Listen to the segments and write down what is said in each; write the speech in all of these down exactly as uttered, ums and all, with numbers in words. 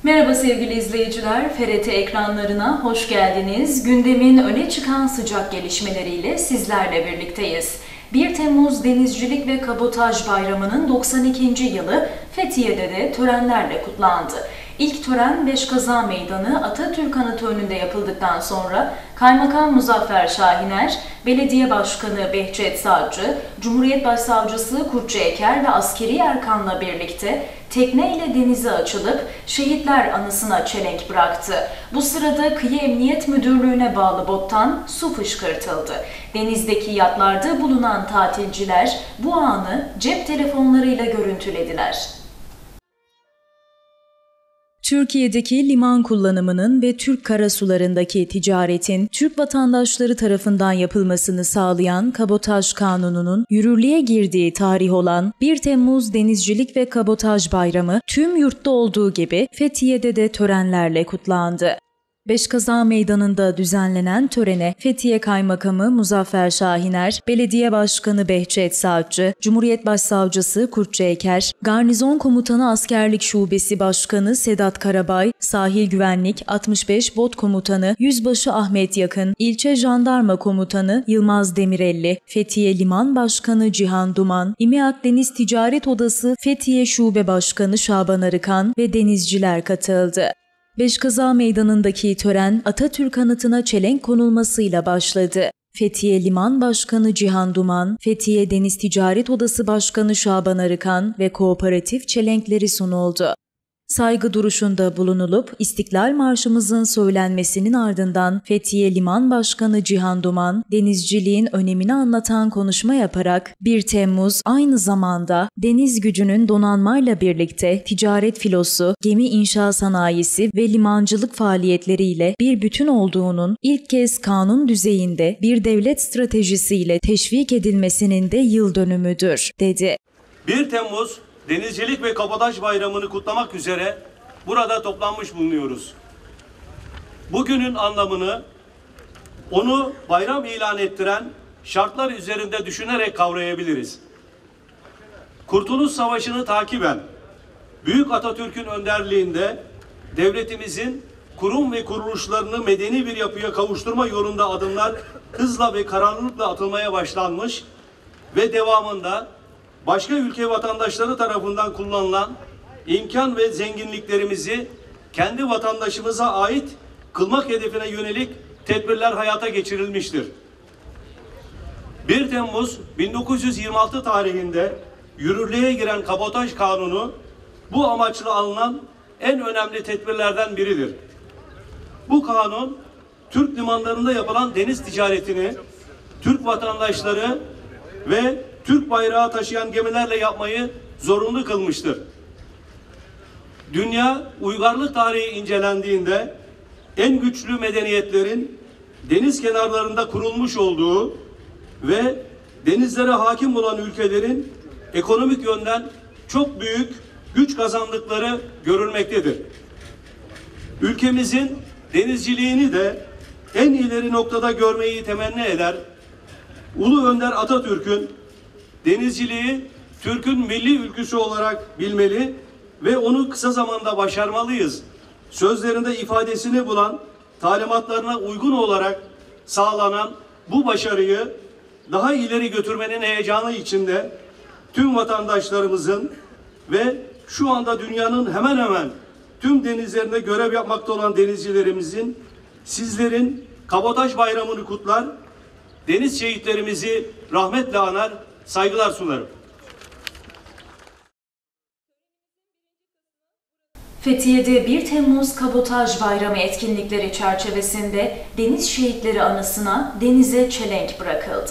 Merhaba sevgili izleyiciler, F R T ekranlarına hoş geldiniz. Gündemin öne çıkan sıcak gelişmeleriyle sizlerle birlikteyiz. bir Temmuz Denizcilik ve Kabotaj Bayramı'nın doksan ikinci yılı Fethiye'de de törenlerle kutlandı. İlk tören Beşkaza Meydanı Atatürk Anıtı önünde yapıldıktan sonra Kaymakam Muzaffer Şahiner, Belediye Başkanı Behçet Sağcı, Cumhuriyet Başsavcısı Kurtçu Eker ve askeri erkanla birlikte tekneyle denize açılıp Şehitler Anısı'na çelenk bıraktı. Bu sırada Kıyı Emniyet Müdürlüğü'ne bağlı bottan su fışkırtıldı. Denizdeki yatlarda bulunan tatilciler bu anı cep telefonlarıyla görüntülediler. Türkiye'deki liman kullanımının ve Türk karasularındaki ticaretin Türk vatandaşları tarafından yapılmasını sağlayan Kabotaj Kanunu'nun yürürlüğe girdiği tarih olan bir Temmuz Denizcilik ve Kabotaj Bayramı tüm yurtta olduğu gibi Fethiye'de de törenlerle kutlandı. Beşkaza Meydanı'nda düzenlenen törene Fethiye Kaymakamı Muzaffer Şahiner, Belediye Başkanı Behçet Sağcı, Cumhuriyet Başsavcısı Kurtçu Eker, Garnizon Komutanı Askerlik Şubesi Başkanı Sedat Karabay, Sahil Güvenlik altmış beş Bot Komutanı Yüzbaşı Ahmet Yakın, İlçe Jandarma Komutanı Yılmaz Demirelli, Fethiye Liman Başkanı Cihan Duman, İMİAK Deniz Ticaret Odası Fethiye Şube Başkanı Şaban Arıkan ve denizciler katıldı. Beşkaza Meydanı'ndaki tören Atatürk Anıtı'na çelenk konulmasıyla başladı. Fethiye Liman Başkanı Cihan Duman, Fethiye Deniz Ticaret Odası Başkanı Şaban Arıkan ve kooperatif çelenkleri sunuldu. Saygı duruşunda bulunulup İstiklal Marşımızın söylenmesinin ardından Fethiye Liman Başkanı Cihan Duman, denizciliğin önemini anlatan konuşma yaparak bir Temmuz aynı zamanda deniz gücünün donanmayla birlikte ticaret filosu, gemi inşa sanayisi ve limancılık faaliyetleriyle bir bütün olduğunun ilk kez kanun düzeyinde bir devlet stratejisiyle teşvik edilmesinin de yıl dönümüdür, dedi. bir Temmuz Denizcilik ve Kabotaj Bayramı'nı kutlamak üzere burada toplanmış bulunuyoruz. Bugünün anlamını, onu bayram ilan ettiren şartlar üzerinde düşünerek kavrayabiliriz. Kurtuluş Savaşı'nı takiben, Büyük Atatürk'ün önderliğinde devletimizin kurum ve kuruluşlarını medeni bir yapıya kavuşturma yolunda adımlar hızla ve kararlılıkla atılmaya başlanmış ve devamında başka ülke vatandaşları tarafından kullanılan imkan ve zenginliklerimizi kendi vatandaşımıza ait kılmak hedefine yönelik tedbirler hayata geçirilmiştir. bir Temmuz bin dokuz yüz yirmi altı tarihinde yürürlüğe giren Kabotaj Kanunu bu amaçla alınan en önemli tedbirlerden biridir. Bu kanun Türk limanlarında yapılan deniz ticaretini Türk vatandaşları ve Türk bayrağı taşıyan gemilerle yapmayı zorunlu kılmıştır. Dünya uygarlık tarihi incelendiğinde en güçlü medeniyetlerin deniz kenarlarında kurulmuş olduğu ve denizlere hakim olan ülkelerin ekonomik yönden çok büyük güç kazandıkları görülmektedir. Ülkemizin denizciliğini de en ileri noktada görmeyi temenni eder. Ulu Önder Atatürk'ün denizciliği Türk'ün milli ülküsü olarak bilmeli ve onu kısa zamanda başarmalıyız sözlerinde ifadesini bulan, talimatlarına uygun olarak sağlanan bu başarıyı daha ileri götürmenin heyecanı içinde tüm vatandaşlarımızın ve şu anda dünyanın hemen hemen tüm denizlerinde görev yapmakta olan denizcilerimizin, sizlerin Kabotaj Bayramı'nı kutlar, deniz şehitlerimizi rahmetle anar, saygılar sunarım. Fethiye'de bir Temmuz Kabotaj Bayramı etkinlikleri çerçevesinde Deniz Şehitleri Anısı'na denize çelenk bırakıldı.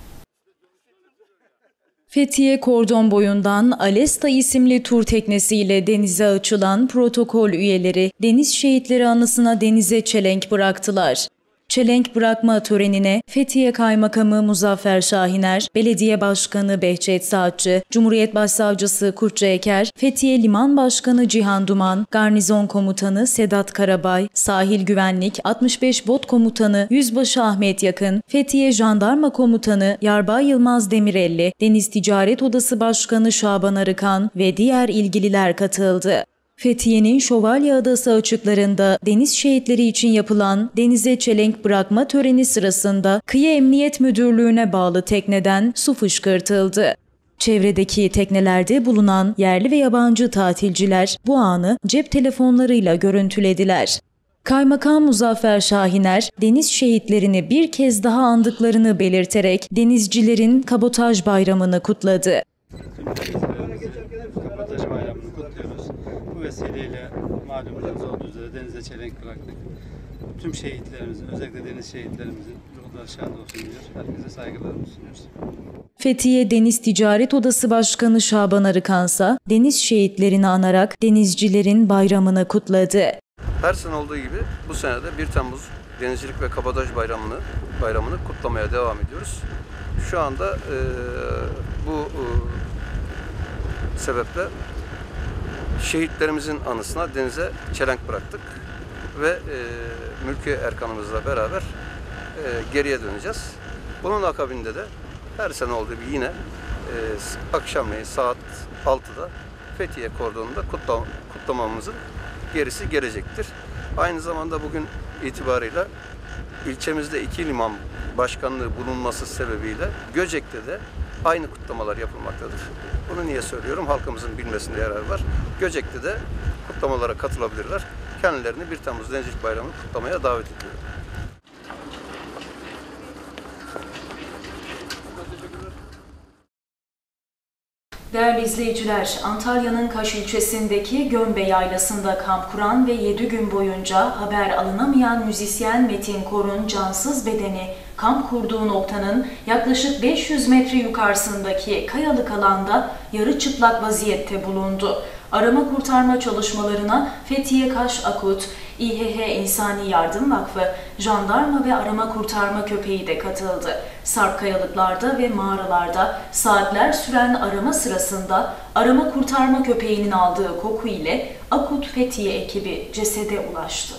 Fethiye Kordon Boyu'ndan Alesta isimli tur teknesiyle denize açılan protokol üyeleri Deniz Şehitleri Anısı'na denize çelenk bıraktılar. Çelenk bırakma törenine Fethiye Kaymakamı Muzaffer Şahiner, Belediye Başkanı Behçet Sağcı, Cumhuriyet Başsavcısı Kurtçu Eker, Fethiye Liman Başkanı Cihan Duman, Garnizon Komutanı Sedat Karabay, Sahil Güvenlik altmış beş Bot Komutanı Yüzbaşı Ahmet Yakın, Fethiye Jandarma Komutanı Yarbay Yılmaz Demirelli, Deniz Ticaret Odası Başkanı Şaban Arıkan ve diğer ilgililer katıldı. Fethiye'nin Şövalye Adası açıklarında deniz şehitleri için yapılan denize çelenk bırakma töreni sırasında Kıyı Emniyet Müdürlüğü'ne bağlı tekneden su fışkırtıldı. Çevredeki teknelerde bulunan yerli ve yabancı tatilciler bu anı cep telefonlarıyla görüntülediler. Kaymakam Muzaffer Şahiner, deniz şehitlerini bir kez daha andıklarını belirterek denizcilerin Kabotaj Bayramı'nı kutladı. Kabotaj Bayramı'nı kutluyoruz. Bu vesileyle malumunuz olduğu üzere denize çelenk bıraktık. Tüm şehitlerimizin, özellikle deniz şehitlerimizin ruhları şad olsun diyor. Herkese saygılarımı sunuyoruz. Fethiye Deniz Ticaret Odası Başkanı Şaban Arıkansa, deniz şehitlerini anarak denizcilerin bayramını kutladı. Her sene olduğu gibi bu sene de bir Temmuz Denizcilik ve Kabotaj Bayramı'nı bayramını kutlamaya devam ediyoruz. Şu anda e, bu e, sebeple şehitlerimizin anısına denize çelenk bıraktık ve e, Mülki Erkan'ımızla beraber e, geriye döneceğiz. Bunun akabinde de her sene olduğu gibi yine e, akşamleyin saat altıda Fethiye kordonunda kutlam kutlamamızın gerisi gelecektir. Aynı zamanda bugün itibarıyla ilçemizde iki liman başkanlığı bulunması sebebiyle Göcek'te de aynı kutlamalar yapılmaktadır. Bunu niye söylüyorum? Halkımızın bilmesinde yarar var. Göcek'te de kutlamalara katılabilirler. Kendilerini bir Temmuz Denizcilik Bayramı'nı kutlamaya davet ediyorum. Değerli izleyiciler, Antalya'nın Kaş ilçesindeki Gömbe Yaylası'nda kamp kuran ve yedi gün boyunca haber alınamayan müzisyen Metin Kor'un cansız bedeni kamp kurduğu noktanın yaklaşık beş yüz metre yukarısındaki kayalık alanda yarı çıplak vaziyette bulundu. Arama kurtarma çalışmalarına Fethiye Kaş Akut, İ H H İnsani Yardım Vakfı, jandarma ve arama kurtarma köpeği de katıldı. Sarp kayalıklarda ve mağaralarda saatler süren arama sırasında arama kurtarma köpeğinin aldığı koku ile Akut Fethiye ekibi cesede ulaştı.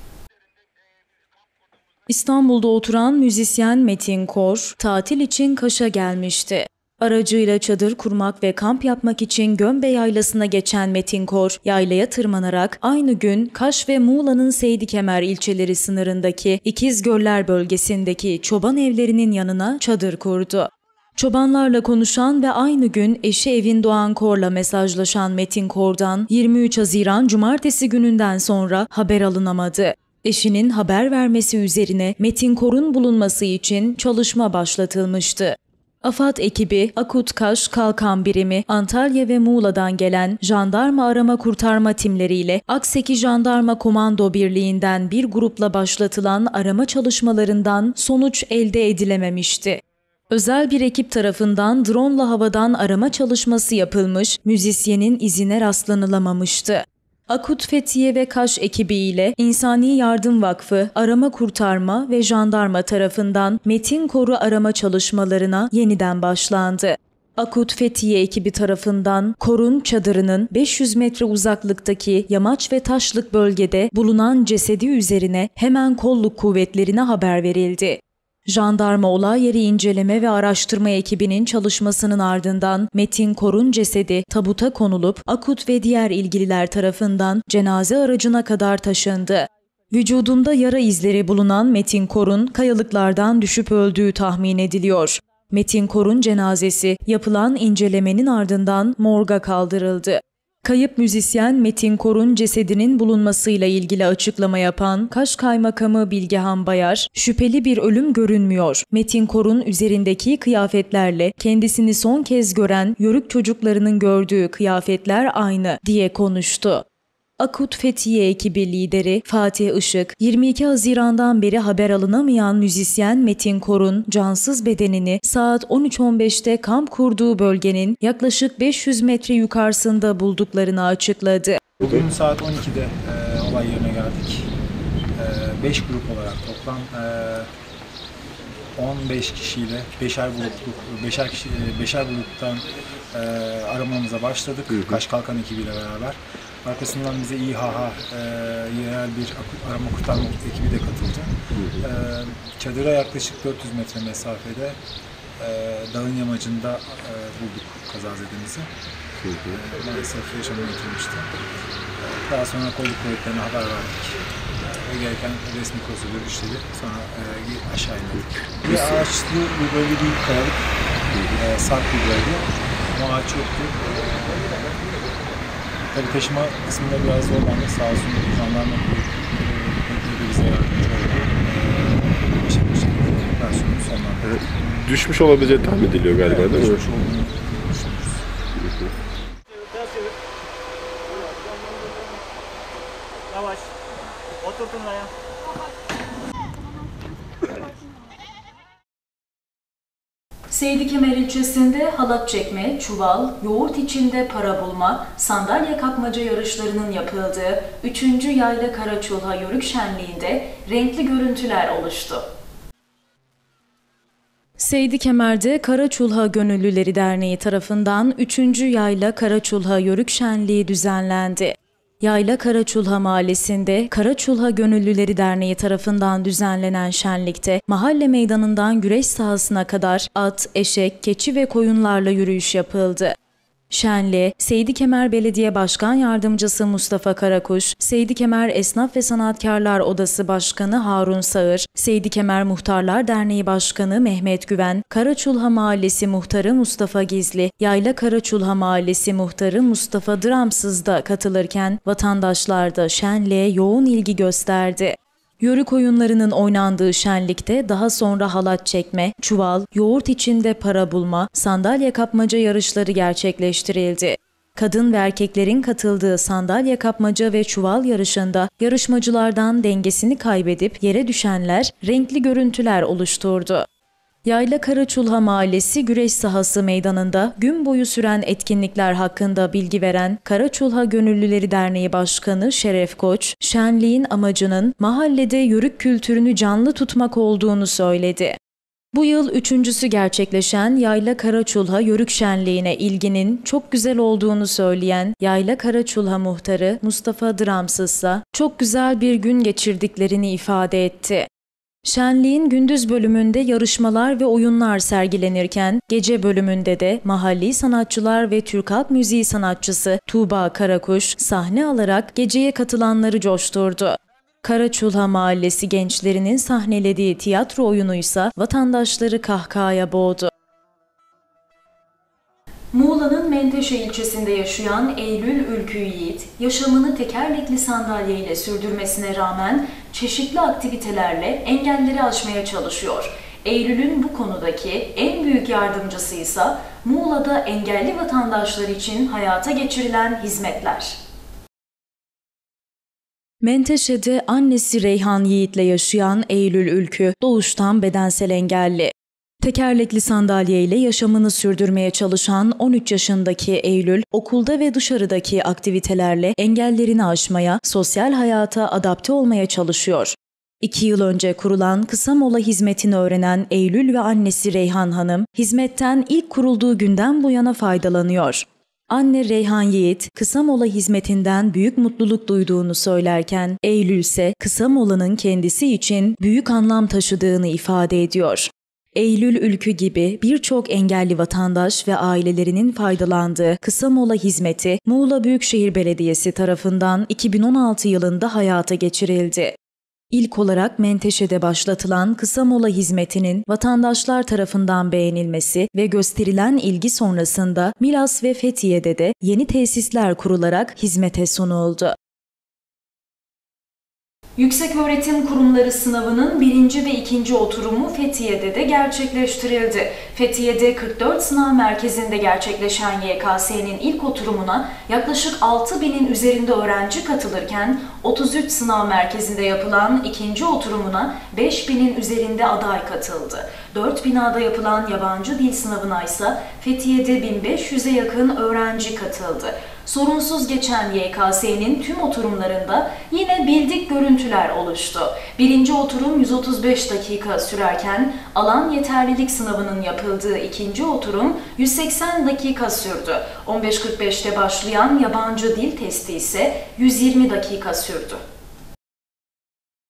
İstanbul'da oturan müzisyen Metin Kor, tatil için Kaş'a gelmişti. Aracıyla çadır kurmak ve kamp yapmak için Gömbe Yaylası'na geçen Metin Kor, yaylaya tırmanarak aynı gün Kaş ve Muğla'nın Seydikemer ilçeleri sınırındaki İkizgöller bölgesindeki çoban evlerinin yanına çadır kurdu. Çobanlarla konuşan ve aynı gün eşi Evin Doğan Kor'la mesajlaşan Metin Kor'dan yirmi üç Haziran Cumartesi gününden sonra haber alınamadı. Eşinin haber vermesi üzerine Metin Kor'un bulunması için çalışma başlatılmıştı. AFAD ekibi, Akut Kaş Kalkan Birimi, Antalya ve Muğla'dan gelen jandarma arama kurtarma timleriyle Akseki Jandarma Komando Birliği'nden bir grupla başlatılan arama çalışmalarından sonuç elde edilememişti. Özel bir ekip tarafından drone'la havadan arama çalışması yapılmış, müzisyenin izine rastlanılamamıştı. Akut Fethiye ve Kaş ekibi ile İnsani Yardım Vakfı, arama kurtarma ve jandarma tarafından Metin Kor'u arama çalışmalarına yeniden başlandı. Akut Fethiye ekibi tarafından Kor'un çadırının beş yüz metre uzaklıktaki yamaç ve taşlık bölgede bulunan cesedi üzerine hemen kolluk kuvvetlerine haber verildi. Jandarma olay yeri inceleme ve araştırma ekibinin çalışmasının ardından Metin Kor'un cesedi tabuta konulup Akut ve diğer ilgililer tarafından cenaze aracına kadar taşındı. Vücudunda yara izleri bulunan Metin Kor'un kayalıklardan düşüp öldüğü tahmin ediliyor. Metin Kor'un cenazesi yapılan incelemenin ardından morga kaldırıldı. Kayıp müzisyen Metin Kor'un cesedinin bulunmasıyla ilgili açıklama yapan Kaş Kaymakamı Bilgehan Bayar, şüpheli bir ölüm görünmüyor. Metin Kor'un üzerindeki kıyafetlerle kendisini son kez gören Yörük çocuklarının gördüğü kıyafetler aynı diye konuştu. Akut Fethiye ekibi lideri Fatih Işık, yirmi iki Haziran'dan beri haber alınamayan müzisyen Metin Kor'un cansız bedenini saat on üç on beşte kamp kurduğu bölgenin yaklaşık beş yüz metre yukarısında bulduklarını açıkladı. Bugün saat on ikide e, olay yerine geldik. beş grup olarak toplam e, on beş kişiyle beşer grupluk, beşer kişi, beşer gruptan e, aramamıza başladık. Hı hı. Kaş Kalkan ekibiyle beraber. Arkasından bize İ H H e, yerel bir arama kurtarma ekibi de katıldı. Hı hı. E, çadıra yaklaşık dört yüz metre mesafede e, dağın yamacında e, bulduk kazazedemizi. E, maalesef yaşamını yitirmişti. Daha sonra kolluk kuvvetlerine haber verdik. E, gereken resmi prosedür işledi. Sonra e, aşağı indik. Bir ağaçlı bir bölge değil, kayalık, e, sarp bir bölge. O ağaç yoktu. Tabii taşıma kısmında biraz zorlandık. Sağ olsun jandarma kuvvetleri bize yardımcı oldu. Bir şekilde operasyonu sonlandırdık. Düşmüş olabileceği tahmin ediliyor galiba, Evet, değil mi? düşmüş olduğunu düşünüyoruz. Yavaş. Oturtun ayağa. Seydi Kemer ilçesinde halat çekme, çuval, yoğurt içinde para bulma, sandalye kapmaca yarışlarının yapıldığı üçüncü Yayla Karaçulha Yörük Şenliği'nde renkli görüntüler oluştu. Seydi Kemer'de Karaçulha Gönüllüleri Derneği tarafından üçüncü Yayla Karaçulha Yörük Şenliği düzenlendi. Yayla Karaçulha Mahallesi'nde Karaçulha Gönüllüleri Derneği tarafından düzenlenen şenlikte mahalle meydanından güreş sahasına kadar at, eşek, keçi ve koyunlarla yürüyüş yapıldı. Şenliğe Seydi Kemer Belediye Başkan Yardımcısı Mustafa Karakuş, Seydi Kemer Esnaf ve Sanatkarlar Odası Başkanı Harun Sağır, Seydi Kemer Muhtarlar Derneği Başkanı Mehmet Güven, Karaçulha Mahallesi Muhtarı Mustafa Gizli, Yayla Karaçulha Mahallesi Muhtarı Mustafa Dramsız da katılırken vatandaşlar da şenliğe yoğun ilgi gösterdi. Yörük oyunlarının oynandığı şenlikte daha sonra halat çekme, çuval, yoğurt içinde para bulma, sandalye kapmaca yarışları gerçekleştirildi. Kadın ve erkeklerin katıldığı sandalye kapmaca ve çuval yarışında yarışmacılardan dengesini kaybedip yere düşenler renkli görüntüler oluşturdu. Yayla Karaçulha Mahallesi Güreş Sahası Meydanı'nda gün boyu süren etkinlikler hakkında bilgi veren Karaçulha Gönüllüleri Derneği Başkanı Şeref Koç, şenliğin amacının mahallede yörük kültürünü canlı tutmak olduğunu söyledi. Bu yıl üçüncüsü gerçekleşen Yayla Karaçulha Yörük Şenliği'ne ilginin çok güzel olduğunu söyleyen Yayla Karaçulha Muhtarı Mustafa Dramsız'sa çok güzel bir gün geçirdiklerini ifade etti. Şenliğin gündüz bölümünde yarışmalar ve oyunlar sergilenirken gece bölümünde de mahalli sanatçılar ve Türk halk müziği sanatçısı Tuğba Karakuş sahne alarak geceye katılanları coşturdu. Karaçulha Mahallesi gençlerinin sahnelediği tiyatro oyunuysa vatandaşları kahkahaya boğdu. Muğla'nın Menteşe ilçesinde yaşayan Eylül Ülkü Yiğit, yaşamını tekerlekli sandalyeyle sürdürmesine rağmen çeşitli aktivitelerle engelleri aşmaya çalışıyor. Eylül'ün bu konudaki en büyük yardımcısı ise Muğla'da engelli vatandaşlar için hayata geçirilen hizmetler. Menteşe'de annesi Reyhan Yiğit'le yaşayan Eylül Ülkü doğuştan bedensel engelli. Tekerlekli sandalyeyle yaşamını sürdürmeye çalışan on üç yaşındaki Eylül, okulda ve dışarıdaki aktivitelerle engellerini aşmaya, sosyal hayata adapte olmaya çalışıyor. İki yıl önce kurulan kısa mola hizmetini öğrenen Eylül ve annesi Reyhan Hanım, hizmetten ilk kurulduğu günden bu yana faydalanıyor. Anne Reyhan Yiğit, kısa mola hizmetinden büyük mutluluk duyduğunu söylerken, Eylül ise kısa molanın kendisi için büyük anlam taşıdığını ifade ediyor. Eylül Ülkü gibi birçok engelli vatandaş ve ailelerinin faydalandığı kısa mola hizmeti Muğla Büyükşehir Belediyesi tarafından iki bin on altı yılında hayata geçirildi. İlk olarak Menteşe'de başlatılan kısa mola hizmetinin vatandaşlar tarafından beğenilmesi ve gösterilen ilgi sonrasında Milas ve Fethiye'de de yeni tesisler kurularak hizmete sunuldu. Yükseköğretim Kurumları sınavının birinci ve ikinci oturumu Fethiye'de de gerçekleştirildi. Fethiye'de kırk dört sınav merkezinde gerçekleşen Y K S'nin ilk oturumuna yaklaşık altı binin üzerinde öğrenci katılırken otuz üç sınav merkezinde yapılan ikinci oturumuna beş binin üzerinde aday katıldı. dört binada yapılan yabancı dil sınavına ise Fethiye'de bin beş yüze yakın öğrenci katıldı. Sorunsuz geçen Y K S'nin tüm oturumlarında yine bildik görüntüler oluştu. Birinci oturum yüz otuz beş dakika sürerken alan yeterlilik sınavının yapıldığı ikinci oturum yüz seksen dakika sürdü. on beş kırk beşte başlayan yabancı dil testi ise yüz yirmi dakika sürdü.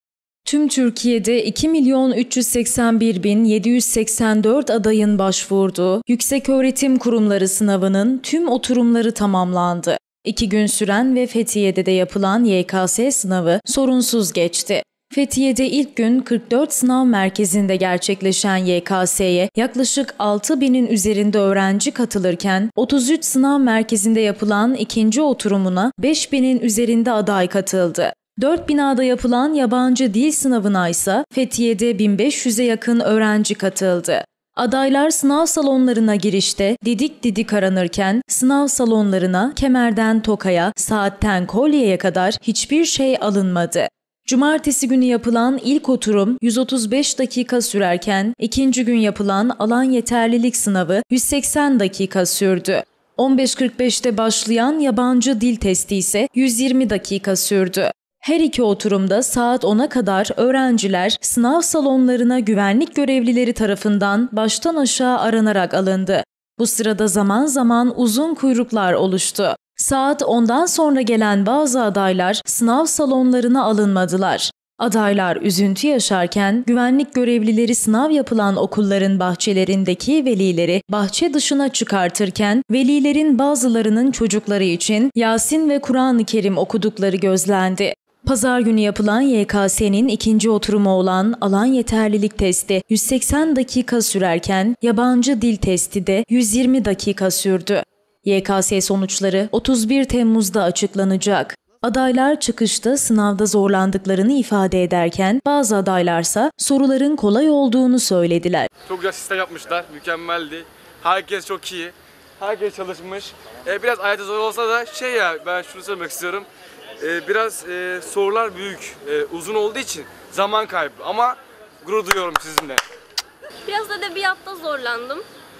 Tüm Türkiye'de iki milyon üç yüz seksen bir bin yedi yüz seksen dört adayın başvurduğu Yükseköğretim Kurumları sınavının tüm oturumları tamamlandı. İki gün süren ve Fethiye'de de yapılan Y K S sınavı sorunsuz geçti. Fethiye'de ilk gün kırk dört sınav merkezinde gerçekleşen Y K S'ye yaklaşık altı binin üzerinde öğrenci katılırken otuz üç sınav merkezinde yapılan ikinci oturumuna beş binin üzerinde aday katıldı. Dört binada yapılan yabancı dil sınavına ise Fethiye'de bin beş yüze yakın öğrenci katıldı. Adaylar sınav salonlarına girişte didik didik aranırken sınav salonlarına kemerden tokaya, saatten kolyeye kadar hiçbir şey alınmadı. Cumartesi günü yapılan ilk oturum yüz otuz beş dakika sürerken ikinci gün yapılan alan yeterlilik sınavı yüz seksen dakika sürdü. on beş kırk beşte başlayan yabancı dil testi ise yüz yirmi dakika sürdü. Her iki oturumda saat ona kadar öğrenciler sınav salonlarına güvenlik görevlileri tarafından baştan aşağı aranarak alındı. Bu sırada zaman zaman uzun kuyruklar oluştu. Saat ondan sonra gelen bazı adaylar sınav salonlarına alınmadılar. Adaylar üzüntü yaşarken güvenlik görevlileri sınav yapılan okulların bahçelerindeki velileri bahçe dışına çıkartırken velilerin bazılarının çocukları için Yasin ve Kur'an-ı Kerim okudukları gözlendi. Pazar günü yapılan Y K S'nin ikinci oturumu olan alan yeterlilik testi yüz seksen dakika sürerken yabancı dil testi de yüz yirmi dakika sürdü. Y K S sonuçları otuz bir Temmuz'da açıklanacak. Adaylar çıkışta sınavda zorlandıklarını ifade ederken bazı adaylarsa soruların kolay olduğunu söylediler. Çok güzel sistem yapmışlar, mükemmeldi. Herkes çok iyi, herkes çalışmış. Ee, biraz ayette zor olsa da şey ya, ben şunu söylemek istiyorum. Ee, biraz e, sorular büyük, e, uzun olduğu için zaman kaybı ama gurur duyuyorum sizinle. Biraz edebiyatta zorlandım,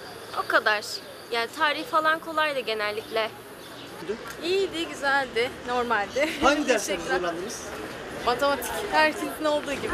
o kadar. Yani tarih falan kolaydı genellikle. İyiydi, güzeldi, normaldi. Hangi derslerde zorlandınız? Matematik, herkesin olduğu gibi.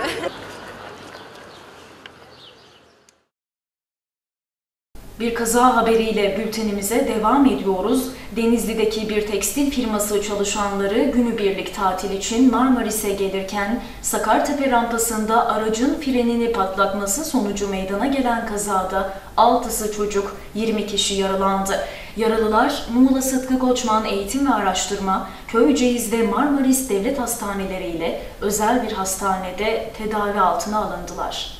Bir kaza haberiyle bültenimize devam ediyoruz. Denizli'deki bir tekstil firması çalışanları günübirlik tatil için Marmaris'e gelirken Sakartepe rampasında aracın frenini patlatması sonucu meydana gelen kazada altısı çocuk, yirmi kişi yaralandı. Yaralılar Muğla Sıtkı Koçman Eğitim ve Araştırma, Köyceğiz ve Marmaris Devlet Hastaneleri ile özel bir hastanede tedavi altına alındılar.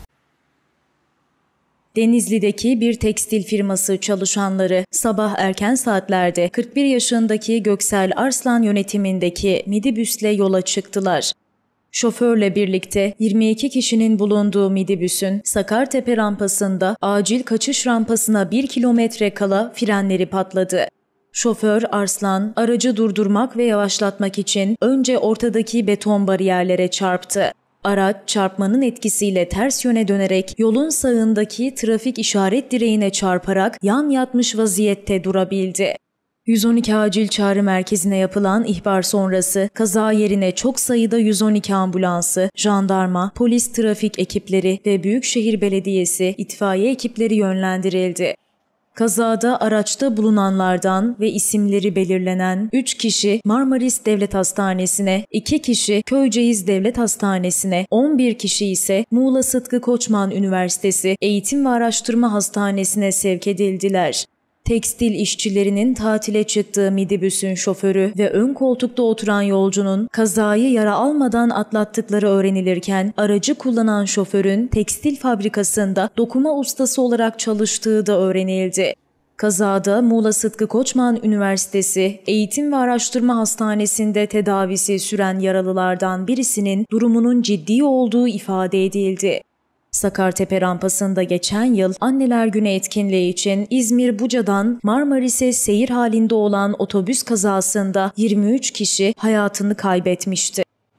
Denizli'deki bir tekstil firması çalışanları sabah erken saatlerde kırk bir yaşındaki Göksel Arslan yönetimindeki midibüsle yola çıktılar. Şoförle birlikte yirmi iki kişinin bulunduğu midibüsün Sakartepe rampasında acil kaçış rampasına bir kilometre kala frenleri patladı. Şoför Arslan aracı durdurmak ve yavaşlatmak için önce ortadaki beton bariyerlere çarptı. Araç çarpmanın etkisiyle ters yöne dönerek yolun sağındaki trafik işaret direğine çarparak yan yatmış vaziyette durabildi. yüz on iki acil çağrı merkezine yapılan ihbar sonrası kaza yerine çok sayıda yüz on iki ambulansı, jandarma, polis trafik ekipleri ve Büyükşehir Belediyesi itfaiye ekipleri yönlendirildi. Kazada araçta bulunanlardan ve isimleri belirlenen üç kişi Marmaris Devlet Hastanesi'ne, iki kişi Köyceğiz Devlet Hastanesi'ne, on bir kişi ise Muğla Sıtkı Koçman Üniversitesi Eğitim ve Araştırma Hastanesi'ne sevk edildiler. Tekstil işçilerinin tatile çıktığı midibüsün şoförü ve ön koltukta oturan yolcunun kazayı yara almadan atlattıkları öğrenilirken aracı kullanan şoförün tekstil fabrikasında dokuma ustası olarak çalıştığı da öğrenildi. Kazada Muğla Sıtkı Koçman Üniversitesi Eğitim ve Araştırma Hastanesi'nde tedavisi süren yaralılardan birisinin durumunun ciddi olduğu ifade edildi. Sakartepe rampasında geçen yıl Anneler Günü etkinliği için İzmir Buca'dan Marmaris'e seyir halinde olan otobüs kazasında yirmi üç kişi hayatını kaybetmişti.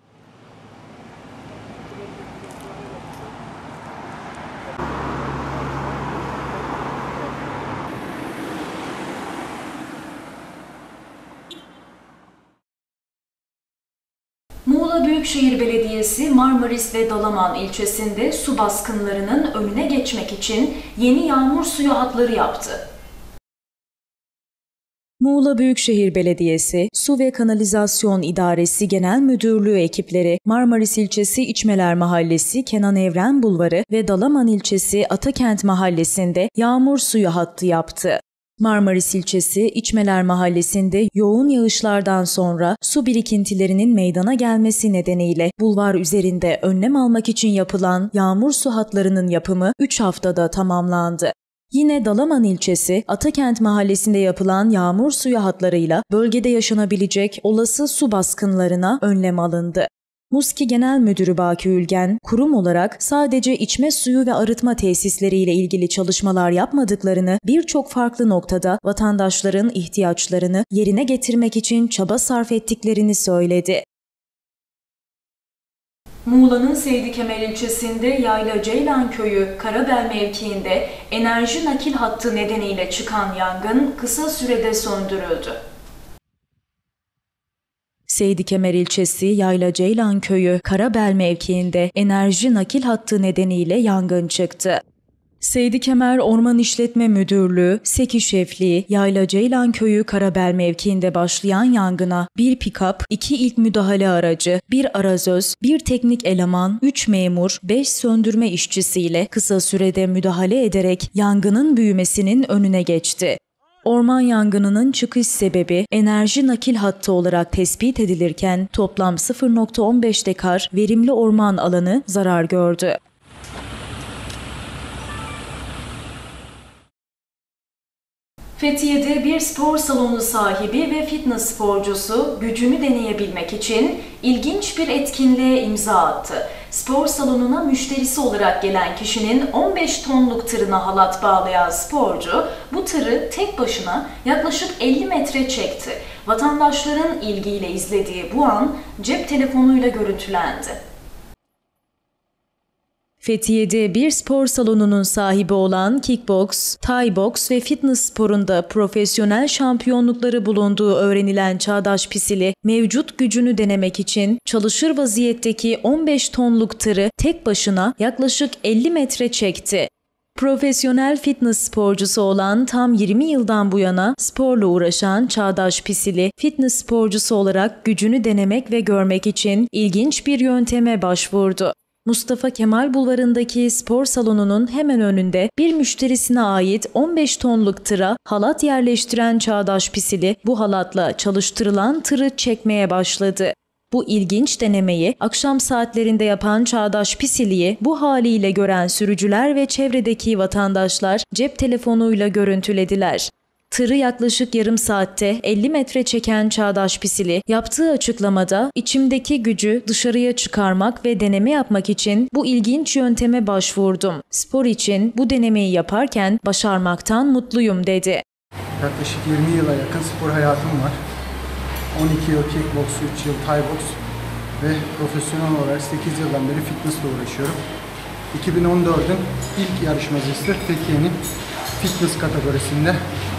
Muğla Büyükşehir Belediyesi Marmaris ve Dalaman ilçesinde su baskınlarının önüne geçmek için yeni yağmur suyu hatları yaptı. Muğla Büyükşehir Belediyesi, Su ve Kanalizasyon İdaresi Genel Müdürlüğü ekipleri Marmaris ilçesi İçmeler Mahallesi Kenan Evren Bulvarı ve Dalaman ilçesi Atakent Mahallesi'nde yağmur suyu hattı yaptı. Marmaris ilçesi İçmeler Mahallesi'nde yoğun yağışlardan sonra su birikintilerinin meydana gelmesi nedeniyle bulvar üzerinde önlem almak için yapılan yağmur su hatlarının yapımı üç haftada tamamlandı. Yine Dalaman ilçesi Atakent Mahallesi'nde yapılan yağmur suyu hatlarıyla bölgede yaşanabilecek olası su baskınlarına önlem alındı. MUSKİ Genel Müdürü Baki Ülgen, kurum olarak sadece içme suyu ve arıtma tesisleriyle ilgili çalışmalar yapmadıklarını, birçok farklı noktada vatandaşların ihtiyaçlarını yerine getirmek için çaba sarf ettiklerini söyledi. Muğla'nın Seydikemer ilçesinde Yayla Ceylan Köyü Karabel mevkiinde enerji nakil hattı nedeniyle çıkan yangın kısa sürede söndürüldü. Seydikemer ilçesi Yayla Ceylan Köyü Karabel mevkiinde enerji nakil hattı nedeniyle yangın çıktı. Seydikemer Orman İşletme Müdürlüğü, SEKİ Şefliği, Yayla Ceylan Köyü Karabel mevkiinde başlayan yangına bir pikap, iki ilk müdahale aracı, bir arazöz, bir teknik eleman, üç memur, beş söndürme işçisiyle kısa sürede müdahale ederek yangının büyümesinin önüne geçti. Orman yangınının çıkış sebebi enerji nakil hattı olarak tespit edilirken toplam sıfır nokta on beş dekar verimli orman alanı zarar gördü. Fethiye'de bir spor salonu sahibi ve fitness sporcusu gücünü deneyebilmek için ilginç bir etkinliğe imza attı. Spor salonuna müşterisi olarak gelen kişinin on beş tonluk tırına halat bağlayan sporcu bu tırı tek başına yaklaşık elli metre çekti. Vatandaşların ilgiyle izlediği bu an cep telefonuyla görüntülendi. Fethiye'de bir spor salonunun sahibi olan kickboks, thai boks ve fitness sporunda profesyonel şampiyonlukları bulunduğu öğrenilen Çağdaş Pisili, mevcut gücünü denemek için çalışır vaziyetteki on beş tonluk tırı tek başına yaklaşık elli metre çekti. Profesyonel fitness sporcusu olan tam yirmi yıldan bu yana sporla uğraşan Çağdaş Pisili, fitness sporcusu olarak gücünü denemek ve görmek için ilginç bir yönteme başvurdu. Mustafa Kemal Bulvarı'ndaki spor salonunun hemen önünde bir müşterisine ait on beş tonluk tıra halat yerleştiren Çağdaş Pisili bu halatla çalıştırılan tırı çekmeye başladı. Bu ilginç denemeyi akşam saatlerinde yapan Çağdaş Pisili'yi bu haliyle gören sürücüler ve çevredeki vatandaşlar cep telefonuyla görüntülediler. Tırı yaklaşık yarım saatte elli metre çeken Çağdaş Pisili yaptığı açıklamada içimdeki gücü dışarıya çıkarmak ve deneme yapmak için bu ilginç yönteme başvurdum. Spor için bu denemeyi yaparken başarmaktan mutluyum dedi. Yaklaşık yirmi yıla yakın spor hayatım var. on iki yıl kickboks, üç yıl thai boks ve profesyonel olarak sekiz yıldan beri fitnessle uğraşıyorum. iki bin on dördün ilk yarışmacısı Fethiye'nin fitness kategorisinde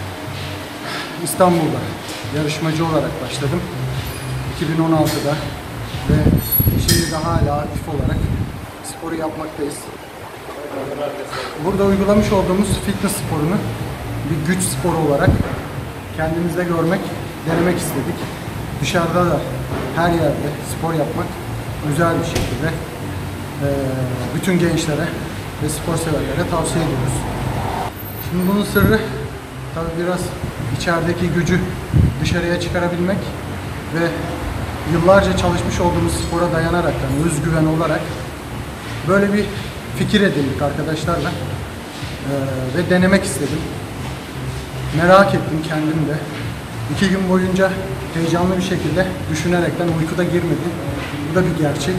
İstanbul'da yarışmacı olarak başladım. iki bin on altıda ve şimdi de hala aktif olarak sporu yapmaktayız. Burada uygulamış olduğumuz fitness sporunu bir güç sporu olarak kendimizde görmek, denemek istedik. Dışarıda da her yerde spor yapmak güzel bir şekilde bütün gençlere ve spor severlere tavsiye ediyoruz. Şimdi bunun sırrı tabii biraz içerideki gücü dışarıya çıkarabilmek ve yıllarca çalışmış olduğumuz spora dayanaraktan, özgüven olarak böyle bir fikir edindik arkadaşlarla ee, ve denemek istedim. Merak ettim kendim de. İki gün boyunca heyecanlı bir şekilde düşünerekten uykuda girmedi. Bu da bir gerçek.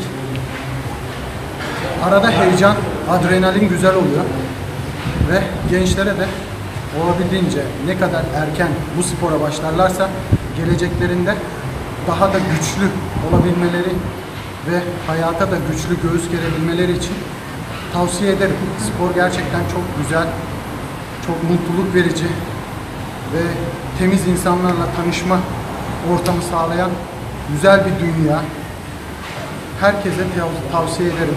Arada heyecan, adrenalin güzel oluyor ve gençlere de olabildiğince ne kadar erken bu spora başlarlarsa geleceklerinde daha da güçlü olabilmeleri ve hayata da güçlü göğüs gerebilmeleri için tavsiye ederim. Spor gerçekten çok güzel, çok mutluluk verici ve temiz insanlarla tanışma ortamı sağlayan güzel bir dünya. Herkese tavsiye ederim.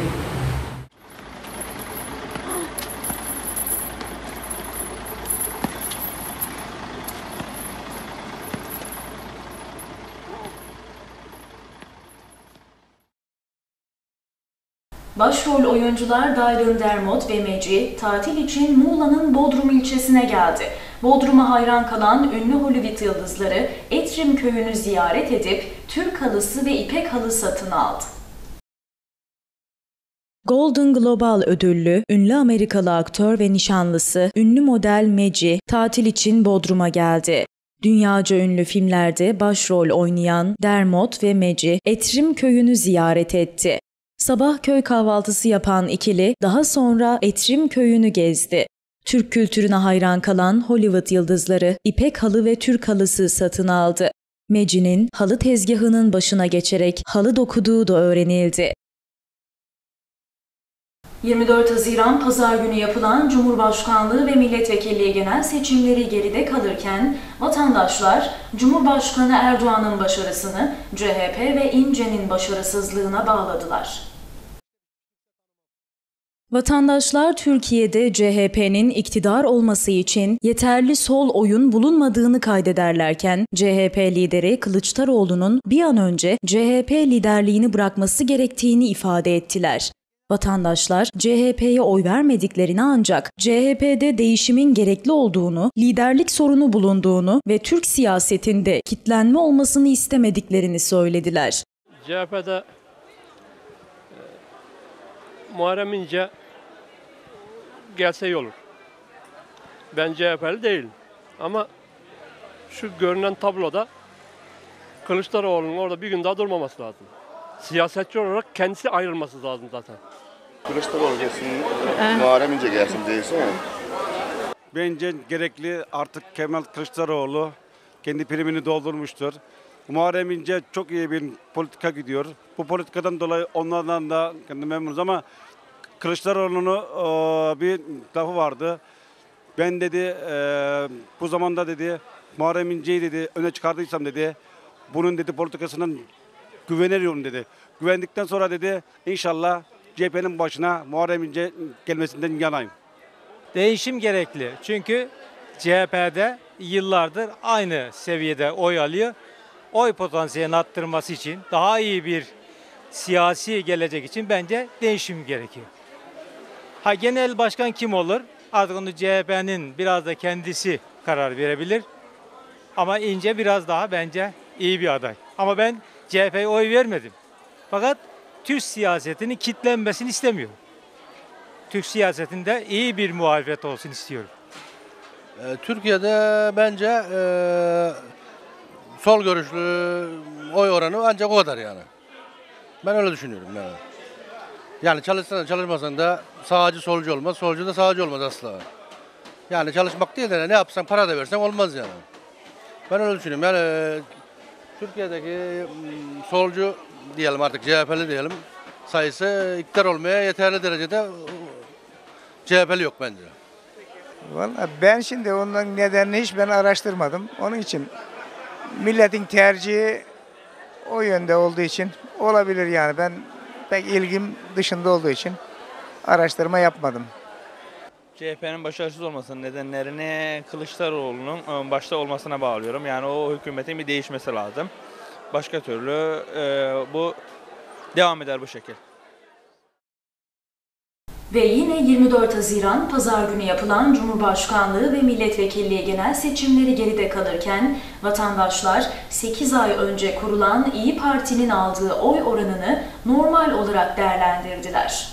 Başrol oyuncular Dylan Dermot ve Meci tatil için Muğla'nın Bodrum ilçesine geldi. Bodrum'a hayran kalan ünlü Hollywood yıldızları Etrim köyünü ziyaret edip Türk halısı ve ipek halı satın aldı. Golden Global ödüllü, ünlü Amerikalı aktör ve nişanlısı, ünlü model Meci tatil için Bodrum'a geldi. Dünyaca ünlü filmlerde başrol oynayan Dermot ve Meci Etrim köyünü ziyaret etti. Sabah köy kahvaltısı yapan ikili daha sonra Etrim köyünü gezdi. Türk kültürüne hayran kalan Hollywood yıldızları ipek halı ve Türk halısı satın aldı. Meci'nin halı tezgahının başına geçerek halı dokuduğu da öğrenildi. yirmi dört Haziran Pazar günü yapılan Cumhurbaşkanlığı ve Milletvekilliği genel seçimleri geride kalırken vatandaşlar Cumhurbaşkanı Erdoğan'ın başarısını C H P ve İnce'nin başarısızlığına bağladılar. Vatandaşlar Türkiye'de C H P'nin iktidar olması için yeterli sol oyun bulunmadığını kaydederlerken C H P lideri Kılıçdaroğlu'nun bir an önce C H P liderliğini bırakması gerektiğini ifade ettiler. Vatandaşlar C H P'ye oy vermediklerini ancak C H P'de değişimin gerekli olduğunu, liderlik sorunu bulunduğunu ve Türk siyasetinde kitlenme olmasını istemediklerini söylediler. C H P'de e, Muharrem İnce gelse iyi olur. Ben C H P'li değilim ama şu görünen tabloda Kılıçdaroğlu'nun orada bir gün daha durmaması lazım. Siyasetçi olarak kendisi ayrılması lazım zaten. Kılıçdaroğlu gelsin, Muharrem İnce gelsin değilse mi? Bence gerekli, artık Kemal Kılıçdaroğlu kendi primini doldurmuştur. Muharrem İnce çok iyi bir politika gidiyor. Bu politikadan dolayı onlardan da kendi memnunuz ama Kılıçdaroğlu'nun bir lafı vardı. Ben dedi bu zamanda dedi Muharrem İnce'yi dedi öne çıkardıysam dedi bunun dedi politikasından güveniyorum dedi. Güvendikten sonra dedi inşallah C H P'nin başına Muharrem İnce gelmesinden yanayım. Değişim gerekli. Çünkü C H P'de yıllardır aynı seviyede oy alıyor. Oy potansiyelini arttırması için, daha iyi bir siyasi gelecek için bence değişim gerekiyor. Ha genel başkan kim olur? Artık onu C H P'nin biraz da kendisi karar verebilir. Ama İnce biraz daha bence iyi bir aday. Ama ben C H P'ye oy vermedim. Fakat Türk siyasetinin kitlenmesini istemiyorum. Türk siyasetinde iyi bir muhalefet olsun istiyorum. Türkiye'de bence e, sol görüşlü oy oranı ancak o kadar yani. Ben öyle düşünüyorum yani. Yani çalışsan da çalışmasan da sağcı solcu olmaz, solcu da sağcı olmaz asla. Yani çalışmak değil de ne yapsan para da versen olmaz yani. Ben öyle düşünüyorum yani Türkiye'deki solcu diyelim artık C H P'li diyelim sayısı iktidar olmaya yeterli derecede C H P'li yok bence. Vallahi ben şimdi ondan nedenini hiç ben araştırmadım. Onun için milletin tercihi o yönde olduğu için olabilir yani. Ben pek ilgim dışında olduğu için araştırma yapmadım. C H P'nin başarısız olmasının nedenlerini Kılıçdaroğlu'nun başta olmasına bağlıyorum. Yani o hükümetin bir değişmesi lazım. Başka türlü e, bu devam eder bu şekil. Ve yine yirmi dört Haziran Pazar günü yapılan Cumhurbaşkanlığı ve Milletvekilliği genel seçimleri geride kalırken vatandaşlar sekiz ay önce kurulan İyi Parti'nin aldığı oy oranını normal olarak değerlendirdiler.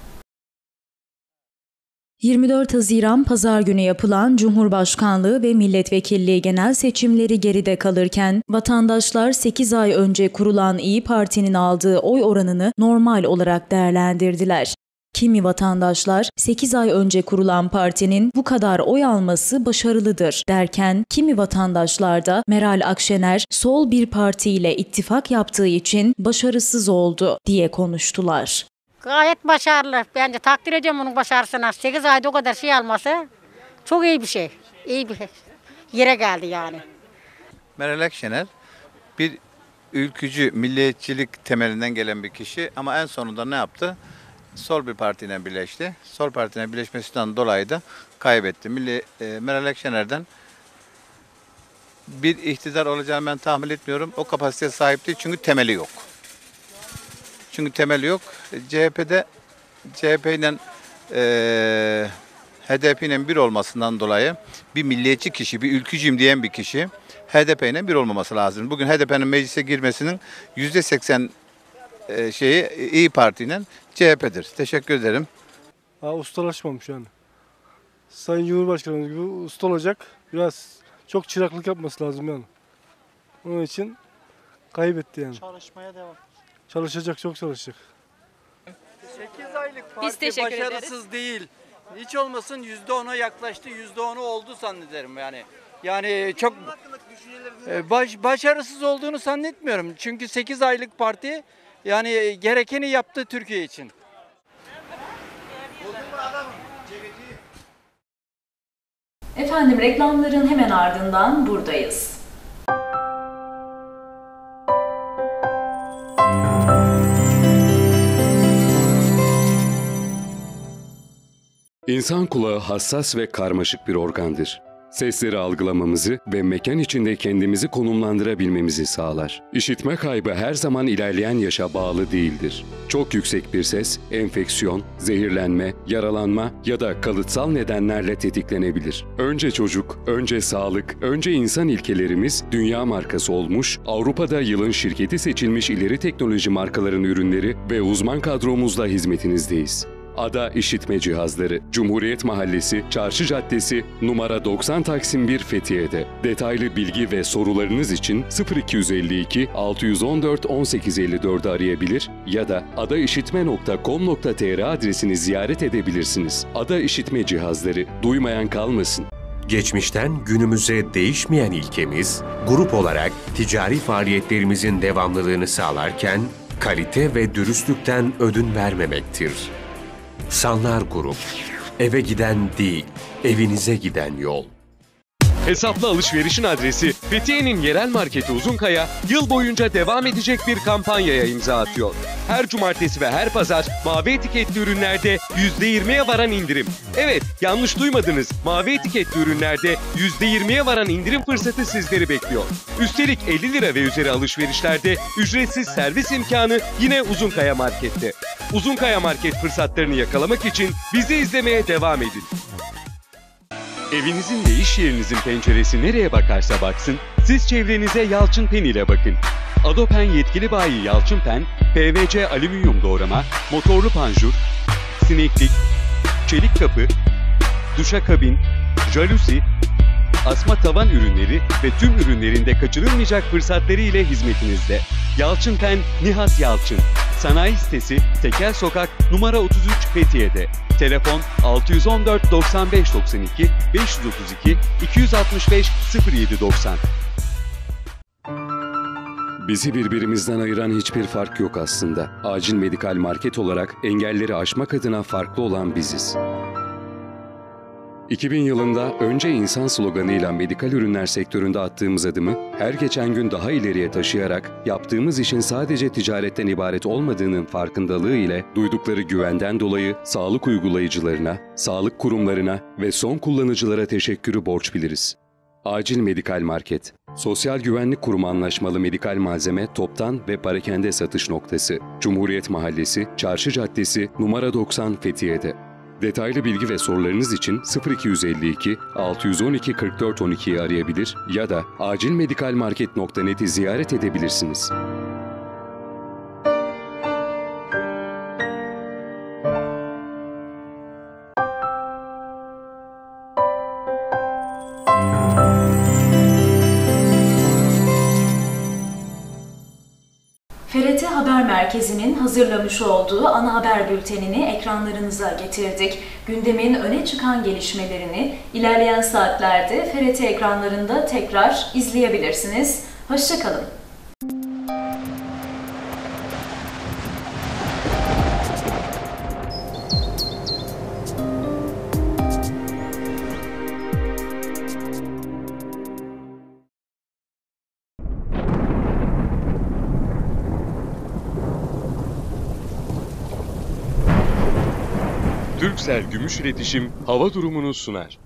yirmi dört Haziran Pazar günü yapılan Cumhurbaşkanlığı ve Milletvekilliği genel seçimleri geride kalırken vatandaşlar sekiz ay önce kurulan İyi Parti'nin aldığı oy oranını normal olarak değerlendirdiler. Kimi vatandaşlar sekiz ay önce kurulan partinin bu kadar oy alması başarılıdır derken kimi vatandaşlar da Meral Akşener sol bir partiyle ittifak yaptığı için başarısız oldu diye konuştular. Gayet başarılı. Bence takdir ediyorum onun başarısına. sekiz ayda o kadar şey alması çok iyi bir şey. İyi bir yere geldi yani. Meral Akşener bir ülkücü, milliyetçilik temelinden gelen bir kişi ama en sonunda ne yaptı? Sol bir partiyle birleşti. Sol partiyle birleşmesinden dolayı da kaybetti. Milli, e, Meral Akşener'den bir iktidar olacağını ben tahmin etmiyorum. O kapasiteye sahip değil çünkü temeli yok. Çünkü temeli yok. C H P'de C H P ile e, H D P ile bir olmasından dolayı bir milliyetçi kişi, bir ülkücüyüm diyen bir kişi H D P ile bir olmaması lazım. Bugün H D P'nin meclise girmesinin yüzde seksen e, şeyi İYİ Parti'nin C H P'dir. Teşekkür ederim. Ha, ustalaşmamış yani. Sayın Cumhurbaşkanımız gibi usta olacak. Biraz çok çıraklık yapması lazım yani. Onun için kaybetti yani. Çalışmaya devam. Çalışacak, çok çalışacak. sekiz aylık parti Biz teşekkür başarısız ederiz. değil. Hiç olmasın yüzde ona yaklaştı, yüzde onu oldu zannederim yani. Yani çok e, baş, başarısız olduğunu zannetmiyorum. Çünkü sekiz aylık parti yani gerekeni yaptı Türkiye için. Efendim reklamların hemen ardından buradayız. İnsan kulağı hassas ve karmaşık bir organdır. Sesleri algılamamızı ve mekan içinde kendimizi konumlandırabilmemizi sağlar. İşitme kaybı her zaman ilerleyen yaşa bağlı değildir. Çok yüksek bir ses, enfeksiyon, zehirlenme, yaralanma ya da kalıtsal nedenlerle tetiklenebilir. Önce çocuk, önce sağlık, önce insan ilkelerimiz dünya markası olmuş, Avrupa'da yılın şirketi seçilmiş ileri teknoloji markaların ürünleri ve uzman kadromuzla hizmetinizdeyiz. Ada İşitme Cihazları, Cumhuriyet Mahallesi, Çarşı Caddesi, numara doksan Taksim bir Fethiye'de. Detaylı bilgi ve sorularınız için sıfır iki yüz elli iki altı yüz on dört on sekiz elli dördü arayabilir ya da adaişitme nokta com nokta tr adresini ziyaret edebilirsiniz. Ada İşitme Cihazları, duymayan kalmasın. Geçmişten günümüze değişmeyen ilkemiz, grup olarak ticari faaliyetlerimizin devamlılığını sağlarken, kalite ve dürüstlükten ödün vermemektir. Sanlar Grup, eve giden değil, evinize giden yol. Hesaplı alışverişin adresi Fethiye'nin yerel marketi Uzunkaya, yıl boyunca devam edecek bir kampanyaya imza atıyor. Her cumartesi ve her pazar mavi etiketli ürünlerde yüzde yirmiye varan indirim. Evet, yanlış duymadınız. Mavi etiketli ürünlerde yüzde yirmiye varan indirim fırsatı sizleri bekliyor. Üstelik elli lira ve üzeri alışverişlerde ücretsiz servis imkanı yine Uzunkaya Market'te. Uzunkaya Market fırsatlarını yakalamak için bizi izlemeye devam edin. Evinizin ve iş yerinizin penceresi nereye bakarsa baksın, siz çevrenize Yalçınpen ile bakın. Adopen yetkili bayi Yalçınpen, P V C alüminyum doğrama, motorlu panjur, sineklik, çelik kapı, duşakabin, jaluzi, asma tavan ürünleri ve tüm ürünlerinde kaçırılmayacak fırsatları ile hizmetinizde. Yalçınpen Nihat Yalçın. Sanayi sitesi Tekel Sokak numara otuz üç Fethiye'de. Telefon altı yüz on dört doksan beş doksan iki beş yüz otuz iki iki yüz altmış beş sıfır yedi doksan. Bizi birbirimizden ayıran hiçbir fark yok aslında. Acil Medikal Market olarak engelleri aşmak adına farklı olan biziz. iki bin yılında önce insan sloganıyla medikal ürünler sektöründe attığımız adımı her geçen gün daha ileriye taşıyarak yaptığımız işin sadece ticaretten ibaret olmadığının farkındalığı ile duydukları güvenden dolayı sağlık uygulayıcılarına, sağlık kurumlarına ve son kullanıcılara teşekkürü borç biliriz. Acil Medikal Market, Sosyal Güvenlik Kurumu anlaşmalı medikal malzeme toptan ve parakende satış noktası. Cumhuriyet Mahallesi, Çarşı Caddesi, numara doksan Fethiye'de. Detaylı bilgi ve sorularınız için sıfır iki yüz elli iki altı yüz on iki kırk dört on iki'yi arayabilir ya da acilmedikalmarket nokta net'i ziyaret edebilirsiniz. F R T Haber Merkezi'nin hazırlamış olduğu ana haber bültenini ekranlarınıza getirdik. Gündemin öne çıkan gelişmelerini ilerleyen saatlerde F R T ekranlarında tekrar izleyebilirsiniz. Hoşça kalın. Türksel Gümüş İletişim hava durumunu sunar.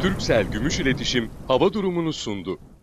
Türksel Gümüş İletişim hava durumunu sundu.